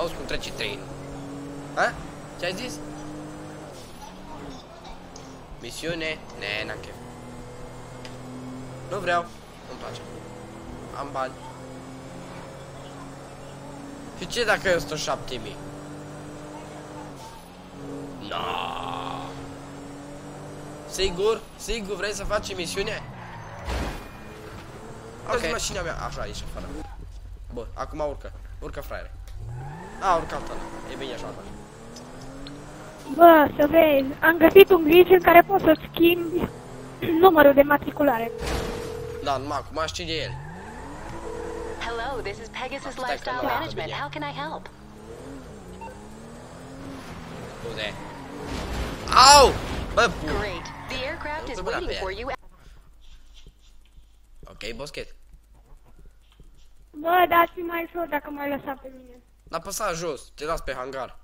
auzi cum trece trenul. Ha? Ce ai zis? Misiune? Ne, n-am chef. Nu vreau. Nu-mi place. Am bani. Și ce dacă e 107.000? No. Sigur? Sigur vrei să faci misiune? Ok, mașina mea. Așa, ieși afară. Bun, acum urcă. Urcă, fraiere. A, urcat ăla. E bine așa. Bă, să vezi, am găsit un glitch în care poți să-ți schimbi numărul de matriculare. Da, numai acum știi de el. Hello, this is Pegasus Lifestyle Management. How can I help? Scuze. Au! Bă, Great. The aircraft is waiting for you. Ok, boschet. Bă, dați-mi mai ușor dacă m-ai lăsat pe mine. Apăsa jos, te las pe hangar.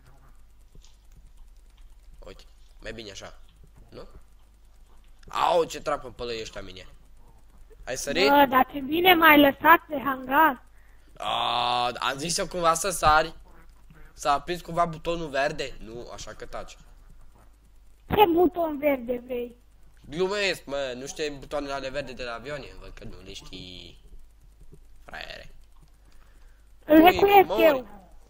Uite, mai bine așa. Nu? Au, ce trapă pălăiești la mine. Ai sărit? Bă, dar ce bine m-ai lăsat pe hangar. Am zis eu cumva să sari. S-a aprins cumva butonul verde? Nu, așa că taci. Ce buton verde vrei? Glumesc, mă, nu știi butoanele ale verde de la avioane? Văd că nu le știi. Fraiere. Îl recuiesc eu.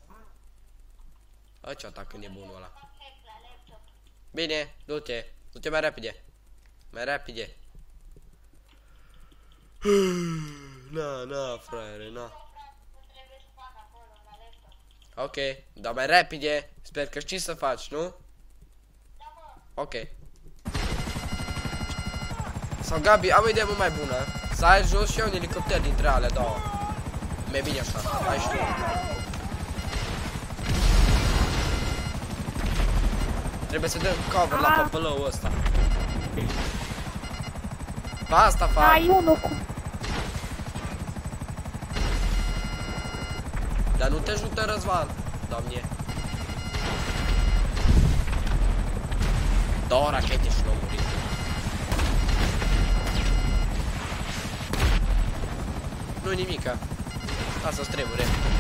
A, ce atac nebunul ăla. Bine, du-te. Du-te mai repede. Mai repede. Na, fraiere, na. Ok, dar mai repede. Sper că știi să faci, nu? Ok. Sau Gabi, am o idee mult mai bună. Să ai jos și eu un elicopter dintre alea două. Mai bine așa, ai știu. Trebuie să dăm cover la păpălăul ăsta. Pa asta fac. Ai unul cu... Dar nu te ajută Răzvan, doamne. Două rachete și n-au murit. Nu-i nimica. Asta-ți tremure.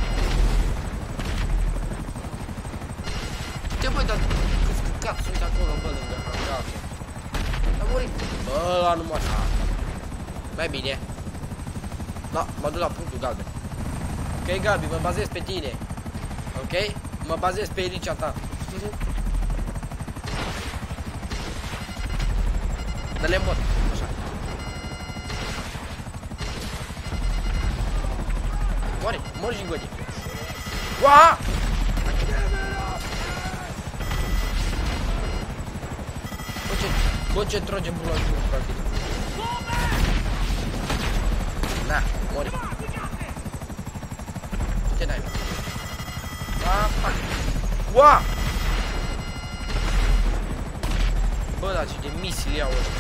Ce băi, dar câți căcați sunt acolo, bă, lângă hangar. A murit. Bă, ăla nu mă așa. Mai bine. Da, mă duc la punctul galben. Ok, Gabi, mă bazez pe tine. Ok? Mă bazez pe elicea ta. Dă-le mod. Așa. Mori, mori jingodi. Ua! Ce troge bulan cu practic. Na, mori. Ce n-ai? Fuck. Ua! Bă, dar ce de misili iau ăștia.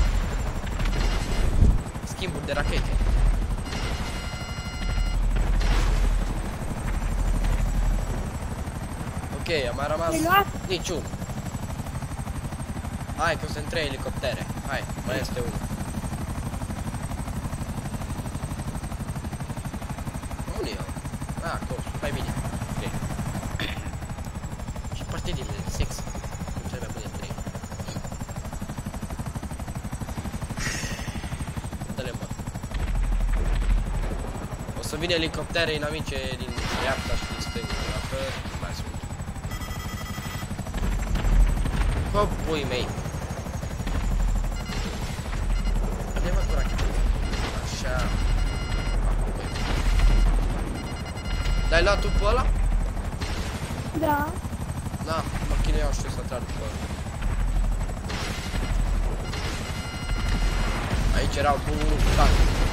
Schimburi de rachete. Ok, a mai rămas niciun. Hai că sunt 3 elicoptere. Hai, mai este unul. Unde e ăla? Acolo, mai bine. 3. Și partidele de sex. Cel mai bune 3. Dă-le mă. O să vină elicoptere inamice din dreapta și din stânga. Dacă mai sunt. Bă, pui mei. Andiamo ancora qui. Așa. Dai luat tu pe ăla? Da. Da, mă chinuiau știu să trag după ăla. Aici erau cu tank.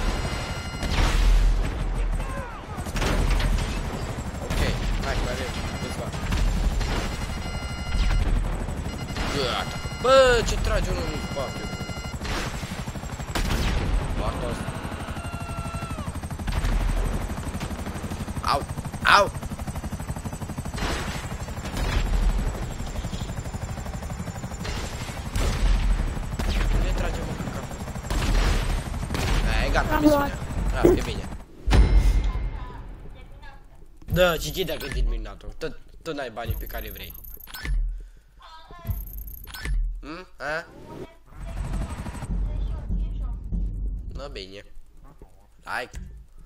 Ok, hai că mai avem câțiva. Gata. Bă, ce trage unul în spate. Moartă ăsta. Au, au. Ne trage mă cu capul. E gata misiunea. Las, e bine. Da, ci chiede che è terminato. Tu n-ai banii pe care vrei. Eh? Va bene. Like.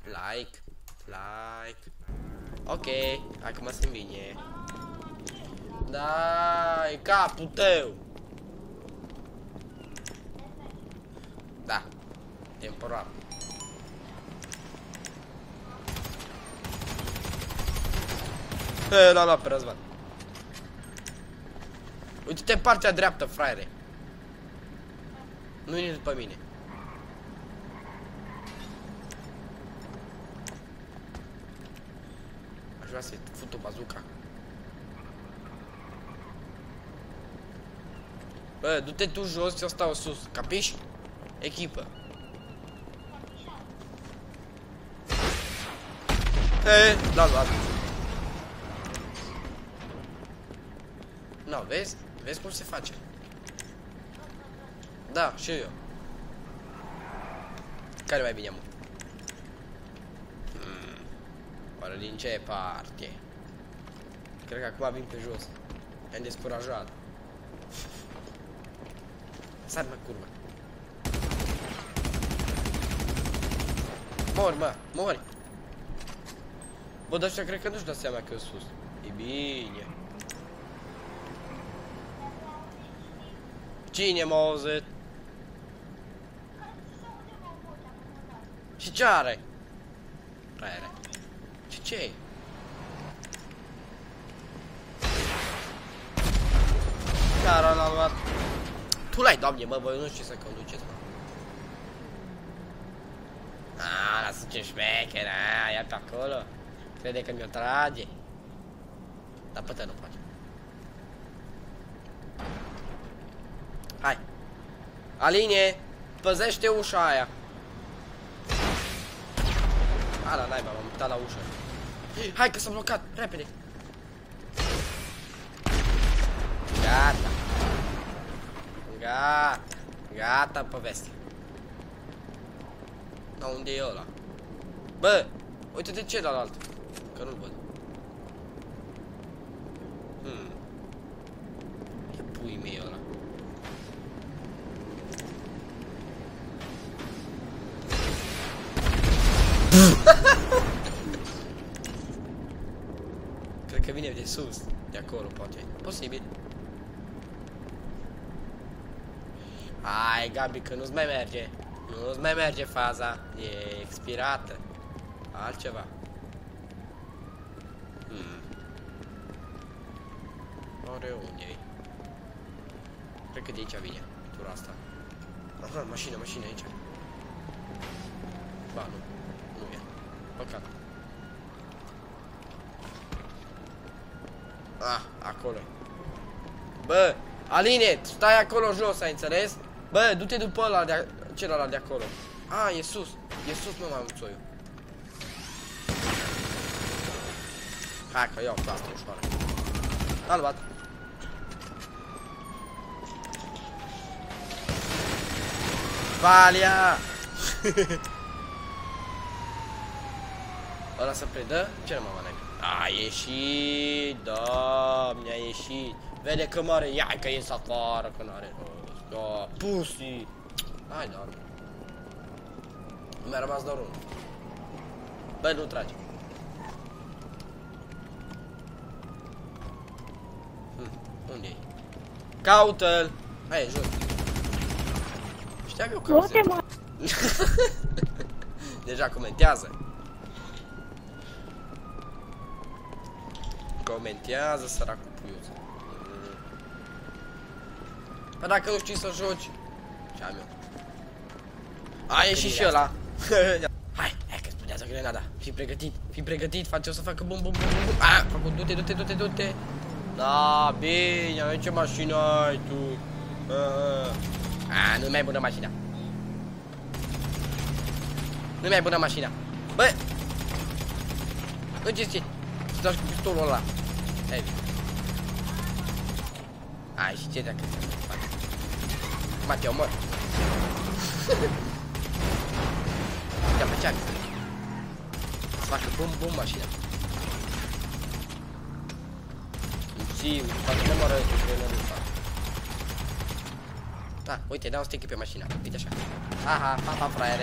Ok, acum se vine. Dai, capul tău. Da. Temporar. L-a luat pe Răzvan. Uite-te în partea dreaptă, fraiere. Nu vine după mine. Aș vrea să-i fut o bazuca. Bă, du-te tu jos, eu stau sus, capiși? Echipă. L-a luat. No, vezi? Vezi cum se face? Da, și eu. Care mai bine, mă? Oare din ce parte? Cred că acum vin pe jos. I-am descurajat. Sar, mă, curvă. Mori, mă, mori. Bă, dar ăștia cred că nu-și dă seama că e sus. E bine. Cine m-a auzit? Și ce are? Fraiere. Ce-i? Care l-a luat? Tu l-ai, doamne, mă, voi nu știu să conduceți, mă. Aaa, lasă ce șmecher, aaa, ia pe acolo. Crede că mi-o trage. Dar poate nu poate. Hai. Aline, păzește ușa aia. A, la naiba, m-am uitat la ușă. Hai că s-a blocat, repede. Gata. Gata. Gata, poveste. Da, unde e ăla? Bă, uite-te celălalt. Că nu-l văd. Ce pui mei ăla? Cred că vine de sus, de acolo, poate. Posibil. Hai, Gabi, că nu-ți mai merge. Nu-ți mai merge faza. E expirată. Altceva. Oare unde-i? Cred că de aici vine tura asta. Aha, mașină aici. Ba, nu. Nu e. Păcat. Ah, acolo. Bă, Aline, stai acolo jos, ai înțeles? Bă, du-te după ăla de celălalt de acolo. Ah, e sus. E sus, mă, mai mulțoiu. Hai că iau pe asta ușoară. L-a luat. Valia! Ăla se predă? Ce nu mă mănânc? A ieșit, doamne, a ieșit. Vede că mare, ia că ies afară, că n-are rost. Da, pussy. Hai, doamne. Mi-a rămas doar unul. Bă, nu trage. Unde-i? Caută-l! Hai, jos. Știam eu că Du-te, mă! Deja comentează. Comentează, săracul puiuț. Păi dacă nu știi să joci, ce am eu? A ieșit și ăla. Hai că spunează grenada. Fii pregătit, face o să facă bum bum bum bum. A, făcut, du-te. Da, bine, ce mașină ai tu? A, nu mai bună mașina. Nu mai bună mașina. Bă! Nu ce știi? Să dau cu pistolul ăla. Hai. Ai, și ce dacă se face? Mă, te omor. Ia-mă, ceacă. Să facă bum bum mașina. Sì, quando ne moare che non mi fa. Ah, uite, dau un stick pe mașină. Uite așa. Aha, papa fraiere.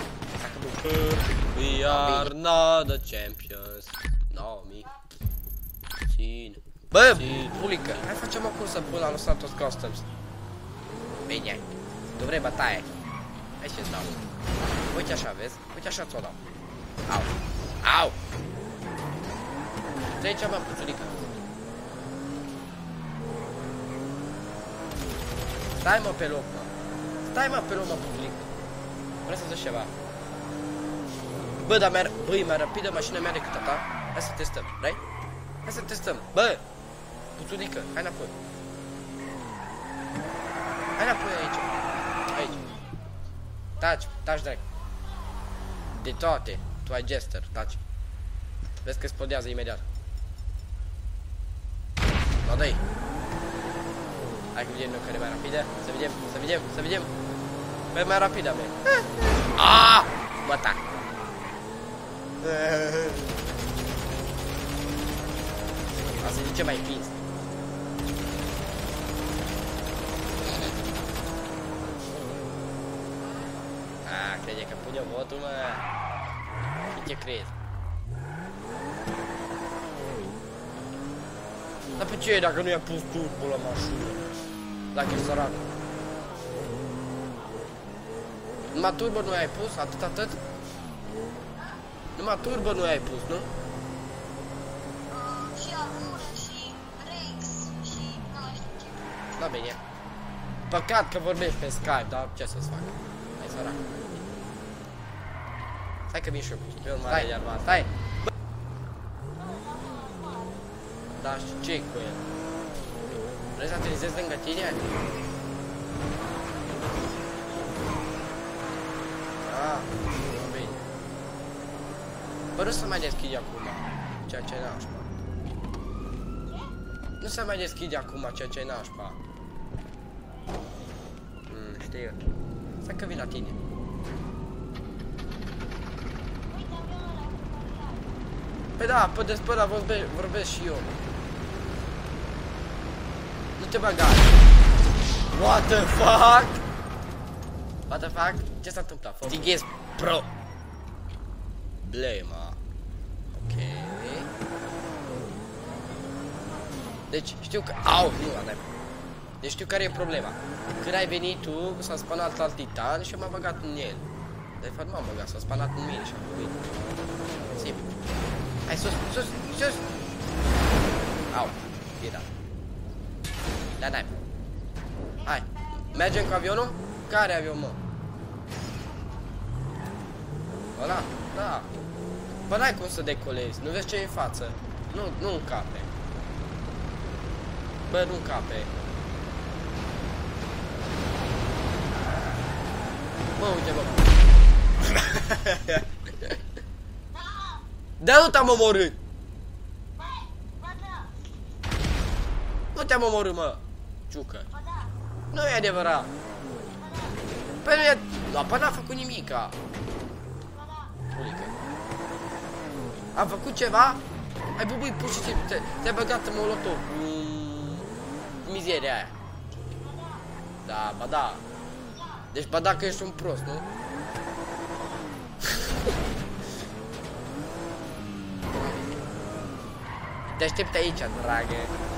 We are not the champions. No, mi. Cine. Bă, pulică, hai facem o cursă până la Los Santos Customs. Bine, hai. Tu vrei bătaie. Hai ce-ți dau. Uite așa, vezi? Uite așa ți-o dau. Au. Au. Trece, mă, puțulică. Stai, mă, pe loc, mă. Stai, mă, pe loc, mă, puțulică. Vrei să zici ceva? Bă, dar băi, mai rapidă mașina mea decât a ta. Hai să testăm, vrei? Hai să testăm. Bă, puțulică, hai înapoi. Hai înapoi aici. Aici. Taci, drag. De toate. Tu ai Jester, taci. Vezi că explodează imediat. No, dai. Hai că vedem noi care e mai rapidă. Să vedem. Băi, mai rapidă, băi. Aaaa! Mă tac. Asta zice mai pins. Crede că pune votul, mă. Și ce crezi? Dar pe ce dacă nu i-a pus turbo la mașină? Dacă e sărat. Numai turbo nu i-ai pus? Atât? Numai turbo nu i-ai pus, nu? Și armură, și Rex, și nu mai știu ce. Da, bine. Păcat că vorbești pe Skype, dar ce să-ți fac? Hai sărac. Stai că vin și eu cu tine. Stai. Da, și ce cu el? Vrei să aterizezi lângă tine? Ah, bine. Bă, nu se mai deschide acum, ceea ce e nașpa. Nu se mai deschide acum, ceea ce e nașpa. Știu. Stai că vin la tine. Păi da, pe despre ăla vorbesc și eu. Nu te băga. What the fuck? What the fuck? Ce s-a întâmplat? Stighez pro. Blema. Ok. Deci știu că... Au, nu, Adam. Deci știu care e problema. Când ai venit tu, s-a spanat alt titan și m-a băgat în el. De fapt m-am băgat, s-a spanat în mine și am făcut. Simplu. Hai sus. Au, e dat. Da. Hai, mergem cu avionul? Care avion, mă? Ăla? Da. Bă, n-ai cum să decolezi, nu vezi ce e în față? Nu încape. Bă, nu încape. Bă, uite, bă. Dar nu te-am omorât! Nu te-am omorât, mă! Ciucă! Nu e adevărat! Păi nu e... Păi n-am făcut nimica! Pulică! Am făcut ceva? Ai bubuit pur și simplu, te-ai băgat în molotov cu mizeria aia! Da, ba da! Deci ba da că ești un prost, nu? Te aștept aici, dragă.